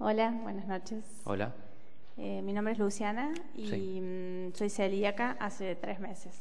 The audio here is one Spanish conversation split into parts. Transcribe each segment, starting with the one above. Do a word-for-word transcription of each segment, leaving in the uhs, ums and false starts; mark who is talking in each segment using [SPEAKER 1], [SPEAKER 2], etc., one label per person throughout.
[SPEAKER 1] Hola, buenas noches.
[SPEAKER 2] Hola.
[SPEAKER 1] Eh, mi nombre es Luciana y
[SPEAKER 2] Sí.
[SPEAKER 1] mm, soy celíaca hace tres meses.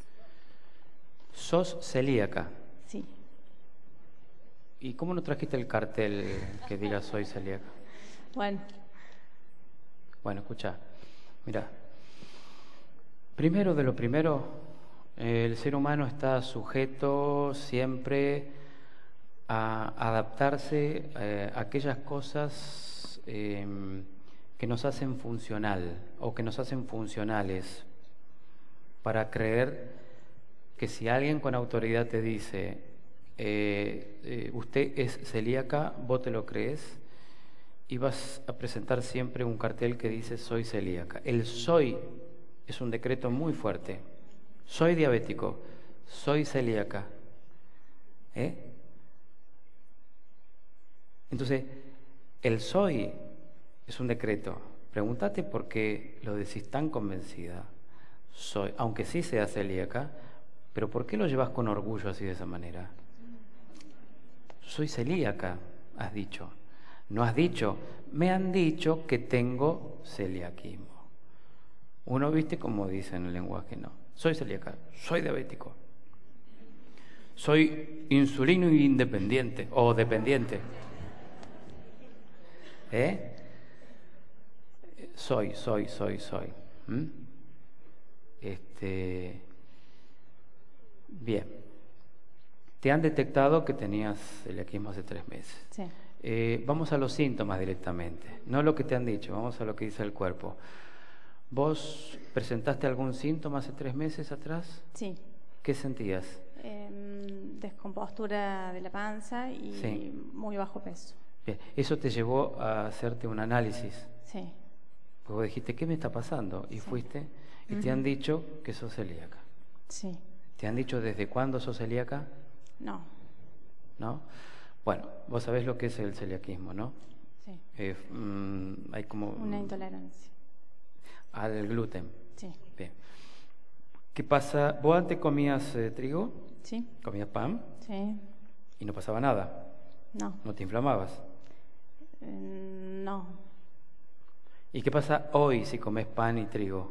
[SPEAKER 2] ¿Sos celíaca?
[SPEAKER 1] Sí.
[SPEAKER 2] ¿Y cómo no trajiste el cartel que diga soy celíaca?
[SPEAKER 1] Bueno,
[SPEAKER 2] Bueno, escucha, mira. Primero de lo primero, eh, el ser humano está sujeto siempre a adaptarse eh, a aquellas cosas eh, que nos hacen funcional o que nos hacen funcionales, para creer que si alguien con autoridad te dice eh, eh, usted es celíaca, vos te lo crees y vas a presentar siempre un cartel que dice soy celíaca. El soy es un decreto muy fuerte. Soy diabético, soy celíaca. ¿Eh? Entonces, el soy es un decreto. Pregúntate por qué lo decís tan convencida. Soy, aunque sí sea celíaca, pero ¿por qué lo llevas con orgullo así de esa manera? Soy celíaca, has dicho. No has dicho, me han dicho que tengo celiaquismo. Uno, viste como dice en el lenguaje, no. Soy celíaca, soy diabético. Soy insulino independiente o dependiente. ¿Eh? Soy, soy, soy, soy. ¿Mm? Este. Bien. Te han detectado que tenías celiaquismo hace tres meses.
[SPEAKER 1] sí.
[SPEAKER 2] Eh, vamos a los síntomas directamente, no lo que te han dicho, vamos a lo que dice el cuerpo. ¿Vos presentaste algún síntoma hace tres meses atrás?
[SPEAKER 1] Sí.
[SPEAKER 2] ¿Qué sentías?
[SPEAKER 1] Em, descompostura de la panza y
[SPEAKER 2] Sí.
[SPEAKER 1] muy bajo peso.
[SPEAKER 2] Bien, eso te llevó a hacerte un análisis.
[SPEAKER 1] Sí.
[SPEAKER 2] Porque vos dijiste, ¿qué me está pasando? Y
[SPEAKER 1] Sí.
[SPEAKER 2] fuiste y
[SPEAKER 1] Ujú.
[SPEAKER 2] te han dicho que sos celíaca.
[SPEAKER 1] Sí.
[SPEAKER 2] ¿Te han dicho desde cuándo sos celíaca?
[SPEAKER 1] No.
[SPEAKER 2] ¿No? Bueno, vos sabés lo que es el celiaquismo, ¿no?
[SPEAKER 1] Sí.
[SPEAKER 2] Eh, mm, hay como...
[SPEAKER 1] Una intolerancia.
[SPEAKER 2] Al gluten.
[SPEAKER 1] Sí.
[SPEAKER 2] Bien. ¿Qué pasa? ¿Vos antes comías eh, trigo?
[SPEAKER 1] Sí.
[SPEAKER 2] ¿Comías pan?
[SPEAKER 1] Sí.
[SPEAKER 2] Y no pasaba nada.
[SPEAKER 1] No.
[SPEAKER 2] ¿No te inflamabas?
[SPEAKER 1] Eh, no.
[SPEAKER 2] ¿Y qué pasa hoy si comes pan y trigo?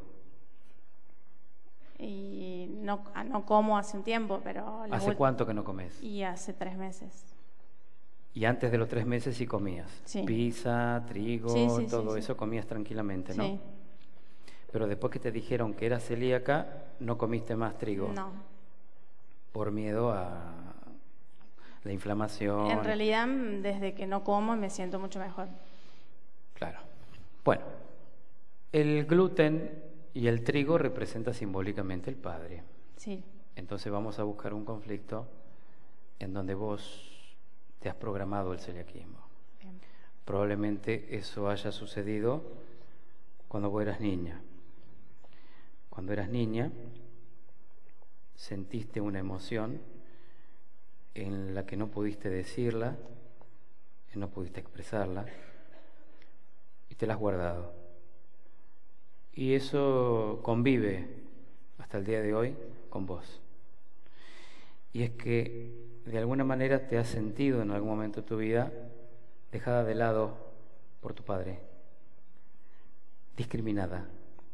[SPEAKER 1] Y no, ah, no como hace un tiempo, pero... la
[SPEAKER 2] ¿Hace
[SPEAKER 1] ul-
[SPEAKER 2] cuánto que no comes?
[SPEAKER 1] Y hace tres meses.
[SPEAKER 2] Y antes de los tres meses sí comías.
[SPEAKER 1] Sí.
[SPEAKER 2] Pizza, trigo,
[SPEAKER 1] Sí, sí, sí,
[SPEAKER 2] todo
[SPEAKER 1] sí.
[SPEAKER 2] eso comías tranquilamente, ¿no?
[SPEAKER 1] Sí.
[SPEAKER 2] Pero después que te dijeron que eras celíaca, no comiste más trigo.
[SPEAKER 1] No.
[SPEAKER 2] Por miedo a la inflamación.
[SPEAKER 1] En realidad, mm, desde que no como me siento mucho mejor.
[SPEAKER 2] Claro. Bueno, el gluten y el trigo representa simbólicamente el Padre.
[SPEAKER 1] Sí.
[SPEAKER 2] Entonces vamos a buscar un conflicto en donde vos te has programado el celiaquismo.
[SPEAKER 1] Bien.
[SPEAKER 2] Probablemente eso haya sucedido cuando vos eras niña. Cuando eras niña, sentiste una emoción en la que no pudiste decirla, que no pudiste expresarla, y te la has guardado. Y eso convive hasta el día de hoy con vos. Y es que de alguna manera te has sentido en algún momento de tu vida dejada de lado por tu padre, discriminada.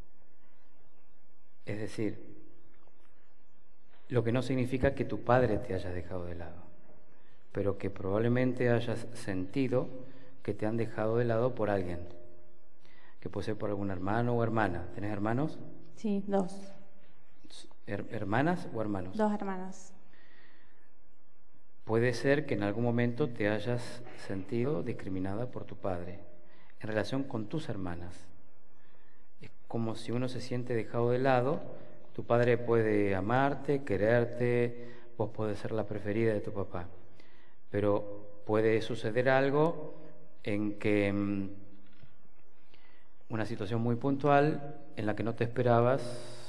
[SPEAKER 2] Es decir, lo que no significa que tu padre te haya dejado de lado, pero que probablemente hayas sentido que te han dejado de lado por alguien, que puede ser por algún hermano o hermana. ¿Tenés hermanos?
[SPEAKER 1] Sí, dos.
[SPEAKER 2] Her- ¿Hermanas o hermanos?
[SPEAKER 1] Dos hermanas.
[SPEAKER 2] Puede ser que en algún momento te hayas sentido discriminada por tu padre en relación con tus hermanas. Es como si uno se siente dejado de lado. Tu padre puede amarte, quererte, vos podés ser la preferida de tu papá, pero puede suceder algo en que mmm, una situación muy puntual en la que no te esperabas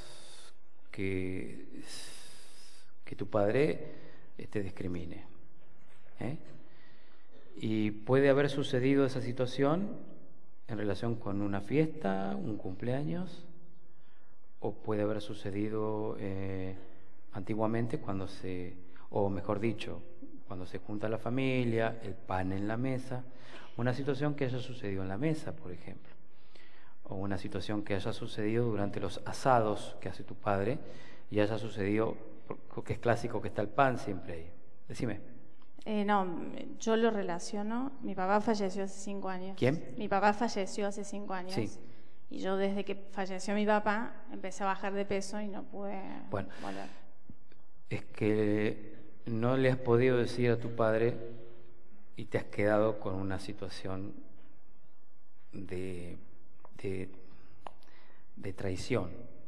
[SPEAKER 2] que, que tu padre te discrimine. ¿Eh? Y puede haber sucedido esa situación en relación con una fiesta, un cumpleaños, o puede haber sucedido eh, antiguamente cuando se, o mejor dicho, cuando se junta la familia, el pan en la mesa, una situación que haya sucedido en la mesa, por ejemplo, o una situación que haya sucedido durante los asados que hace tu padre y haya sucedido, porque es clásico que está el pan siempre ahí. Decime.
[SPEAKER 1] Eh, no, yo lo relaciono. Mi papá falleció hace cinco años.
[SPEAKER 2] ¿Quién?
[SPEAKER 1] Mi papá falleció hace cinco años.
[SPEAKER 2] Sí.
[SPEAKER 1] Y yo desde que falleció mi papá empecé a bajar de peso y no pude
[SPEAKER 2] Bueno,
[SPEAKER 1] volver.
[SPEAKER 2] Es que no le has podido decir a tu padre y te has quedado con una situación de, de, de traición.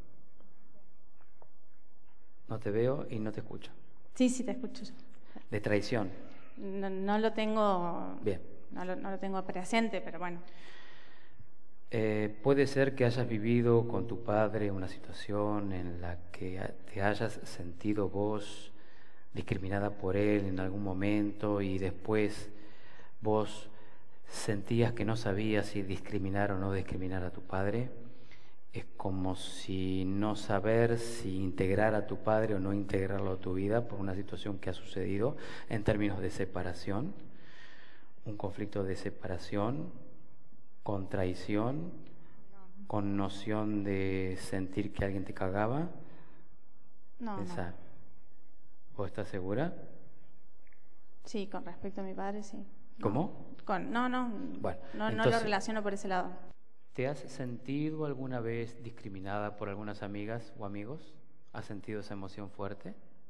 [SPEAKER 2] No te veo y no te escucho.
[SPEAKER 1] Sí, sí, te escucho yo.
[SPEAKER 2] De traición.
[SPEAKER 1] No, no lo tengo.
[SPEAKER 2] Bien.
[SPEAKER 1] No lo, no lo tengo presente, pero bueno.
[SPEAKER 2] Eh, puede ser que hayas vivido con tu padre una situación en la que te hayas sentido vos discriminada por él en algún momento y después vos sentías que no sabías si discriminar o no discriminar a tu padre. Es como si no saber si integrar a tu padre o no integrarlo a tu vida por una situación que ha sucedido en términos de separación, un conflicto de separación, con traición, no. Con noción de sentir que alguien te cagaba.
[SPEAKER 1] No,
[SPEAKER 2] Pensá.
[SPEAKER 1] no.
[SPEAKER 2] ¿Vos estás segura?
[SPEAKER 1] Sí, con respecto a mi padre, sí.
[SPEAKER 2] ¿Cómo?
[SPEAKER 1] No, con, no, no,
[SPEAKER 2] bueno,
[SPEAKER 1] no,
[SPEAKER 2] entonces,
[SPEAKER 1] no lo relaciono por ese lado.
[SPEAKER 2] ¿Te has sentido alguna vez discriminada por algunas amigas o amigos? ¿Has sentido esa emoción fuerte?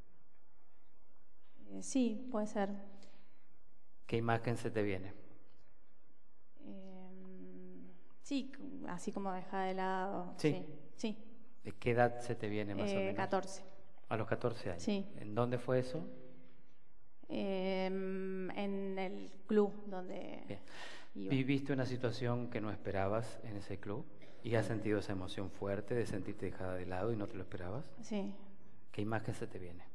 [SPEAKER 1] Eh, sí, puede ser.
[SPEAKER 2] ¿Qué imagen se te viene?
[SPEAKER 1] Eh, sí, así como dejada de lado.
[SPEAKER 2] Sí.
[SPEAKER 1] Sí. sí.
[SPEAKER 2] ¿De qué edad se te viene más
[SPEAKER 1] eh,
[SPEAKER 2] o menos?
[SPEAKER 1] catorce.
[SPEAKER 2] A los catorce años.
[SPEAKER 1] Sí.
[SPEAKER 2] ¿En dónde fue eso?
[SPEAKER 1] Eh, en el club donde
[SPEAKER 2] Bien.
[SPEAKER 1] iba.
[SPEAKER 2] ¿Viviste una situación que no esperabas en ese club y has sentido esa emoción fuerte de sentirte dejada de lado y no te lo esperabas?
[SPEAKER 1] Sí.
[SPEAKER 2] ¿Qué imagen se te viene?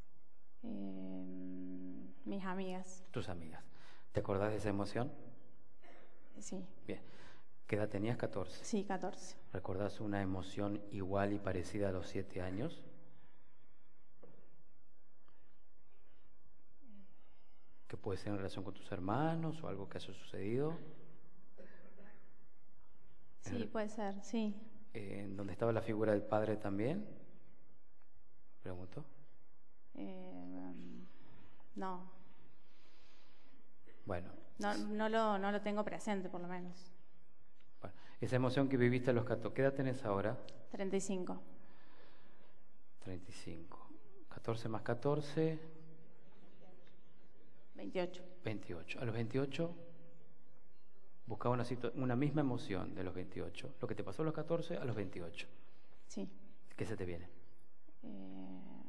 [SPEAKER 1] Eh, mis amigas.
[SPEAKER 2] Tus amigas. ¿Te acordás de esa emoción?
[SPEAKER 1] Sí.
[SPEAKER 2] Bien. ¿Qué edad tenías? catorce.
[SPEAKER 1] Sí, catorce.
[SPEAKER 2] ¿Recordás una emoción igual y parecida a los siete años? Que puede ser en relación con tus hermanos o algo que haya sucedido.
[SPEAKER 1] Sí,
[SPEAKER 2] el,
[SPEAKER 1] puede ser, sí.
[SPEAKER 2] Eh, ¿Dónde estaba la figura del padre también? Pregunto.
[SPEAKER 1] Eh, no.
[SPEAKER 2] Bueno.
[SPEAKER 1] No, no, lo, no lo tengo presente, por lo menos.
[SPEAKER 2] Bueno, esa emoción que viviste a los catorce, ¿qué edad tenés ahora?
[SPEAKER 1] treinta y cinco.
[SPEAKER 2] treinta y cinco. catorce más catorce.
[SPEAKER 1] veintiocho.
[SPEAKER 2] veintiocho. A los veintiocho buscaba una, una misma emoción de los veintiocho. Lo que te pasó a los catorce, a los veintiocho.
[SPEAKER 1] Sí.
[SPEAKER 2] ¿Qué se te viene?
[SPEAKER 1] Eh,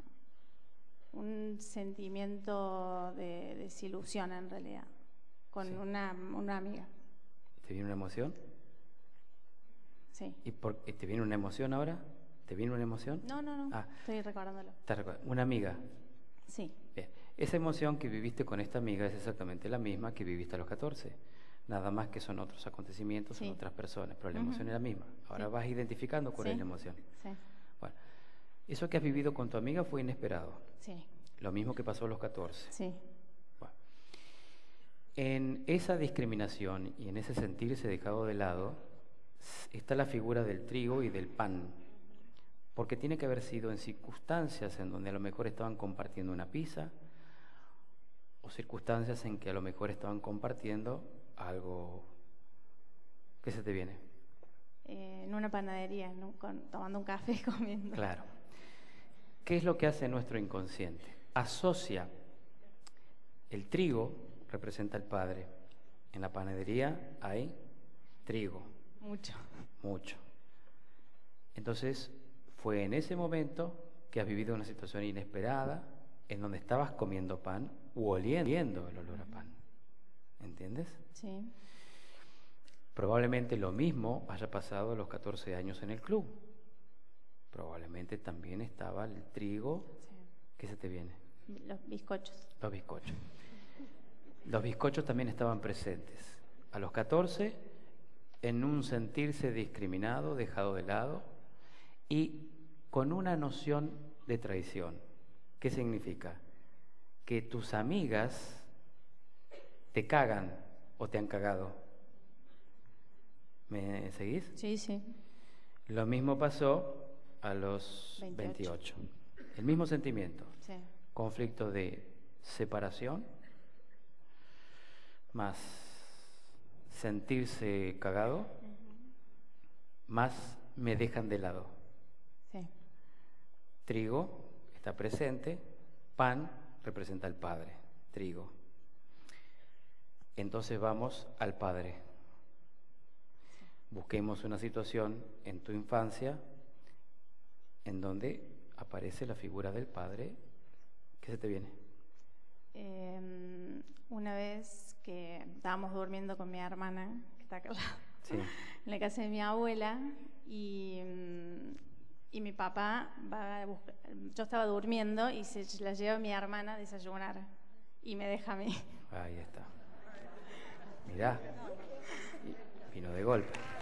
[SPEAKER 1] un sentimiento de desilusión, en realidad, con sí. una, una amiga.
[SPEAKER 2] ¿Te viene una emoción?
[SPEAKER 1] Sí.
[SPEAKER 2] ¿Y por, te viene una emoción ahora? ¿Te viene una emoción?
[SPEAKER 1] No, no, no.
[SPEAKER 2] Ah,
[SPEAKER 1] estoy recordándolo.
[SPEAKER 2] ¿Una amiga?
[SPEAKER 1] Sí.
[SPEAKER 2] Bien. Esa emoción que viviste con esta amiga es exactamente la misma que viviste a los catorce. Nada más que son otros acontecimientos, sí. Son otras personas, pero la uh-huh. emoción es la misma. Ahora sí. Vas identificando cuál sí. es la emoción.
[SPEAKER 1] Sí.
[SPEAKER 2] Bueno, eso que has vivido con tu amiga fue inesperado.
[SPEAKER 1] Sí.
[SPEAKER 2] Lo mismo que pasó a los catorce.
[SPEAKER 1] Sí.
[SPEAKER 2] Bueno. En esa discriminación y en ese sentirse dejado de lado está la figura del trigo y del pan. Porque tiene que haber sido en circunstancias en donde a lo mejor estaban compartiendo una pizza, o circunstancias en que a lo mejor estaban compartiendo algo. ¿Qué se te viene?
[SPEAKER 1] Eh, en una panadería, en un, con, tomando un café, comiendo.
[SPEAKER 2] Claro. ¿Qué es lo que hace nuestro inconsciente? Asocia el trigo, representa al padre. En la panadería hay trigo.
[SPEAKER 1] Mucho.
[SPEAKER 2] Mucho. Entonces, fue en ese momento que has vivido una situación inesperada, en donde estabas comiendo pan u oliendo el olor a pan. ¿Entiendes?
[SPEAKER 1] Sí.
[SPEAKER 2] Probablemente lo mismo haya pasado a los catorce años en el club. Probablemente también estaba el trigo.
[SPEAKER 1] Sí.
[SPEAKER 2] ¿Qué se te viene?
[SPEAKER 1] Los bizcochos.
[SPEAKER 2] Los bizcochos. Los bizcochos también estaban presentes. A los catorce, en un sentirse discriminado, dejado de lado, y con una noción de traición. ¿Qué significa? que tus amigas te cagan o te han cagado. ¿Me seguís?
[SPEAKER 1] Sí, sí.
[SPEAKER 2] Lo mismo pasó a los
[SPEAKER 1] veintiocho.
[SPEAKER 2] veintiocho. El mismo sentimiento.
[SPEAKER 1] Sí.
[SPEAKER 2] Conflicto de separación, más sentirse cagado, uh-huh. más me dejan de lado.
[SPEAKER 1] Sí.
[SPEAKER 2] Trigo está presente, pan representa al Padre, trigo. Entonces vamos al Padre. Busquemos una situación en tu infancia en donde aparece la figura del Padre. ¿Qué se te viene?
[SPEAKER 1] Eh, una vez que estábamos durmiendo con mi hermana, que está acá al lado,
[SPEAKER 2] sí.
[SPEAKER 1] en la casa de mi abuela, y, y mi papá va a buscar, yo estaba durmiendo y se la lleva mi hermana a desayunar y me deja a mí.
[SPEAKER 2] Ahí está. Mirá, vino de golpe.